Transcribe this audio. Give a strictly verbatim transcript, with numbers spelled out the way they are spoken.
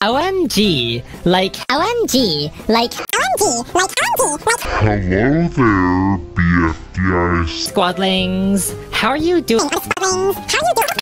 O M G, like O M G, like O M G, like O M G, like Hello there, B F D Is. squadlings. How are you doing? Squadlings. How you